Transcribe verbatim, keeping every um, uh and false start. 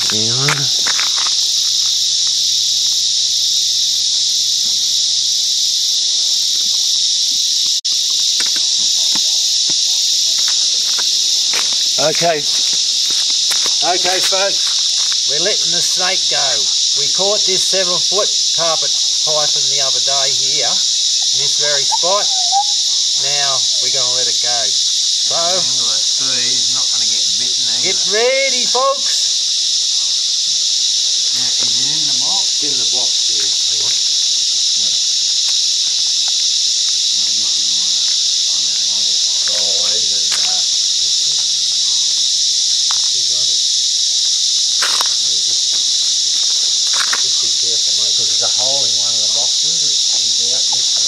Yeah. Okay, okay folks, we're letting the snake go. We caught this seven foot carpet python the other day here, in this very spot. Now we're going to let it go. So, he's not going to get bitten either. Get ready folks. Now, is it in the box? It's in the box here, hang on. There's a hole in one of the boxes. It's out this